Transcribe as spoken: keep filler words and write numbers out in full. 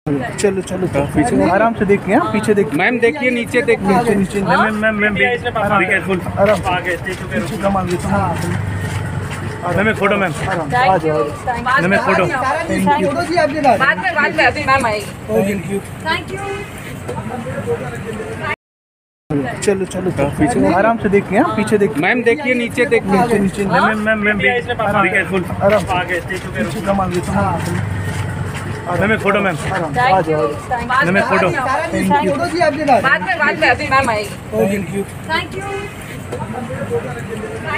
चलो चलो पीछे आराम से देखिए, हाँ पीछे देखिए मैम, देखिए नीचे देखिए। नीचे नीचे ma'am ma'am ma'am be careful, आराम पीछे कमाल दे मैम, फोटो मैम, आ जाओ मैम, फोटो थैंक यू बाद में बाद में अभी मैम आएगी। Thank you thank you. चलो चलो पीछे आराम से देखिए, हाँ पीछे देखिए मैम, देखिए नीचे देखिए। नीचे नीचे ma'am ma'am ma'am be careful, आराम पीछे कमाल दे मैम, फोटो मैम, आ जाओ मैम, फोटो थैंक यू बाद में बाद में अभी मैम आएगी। Thank you thank you.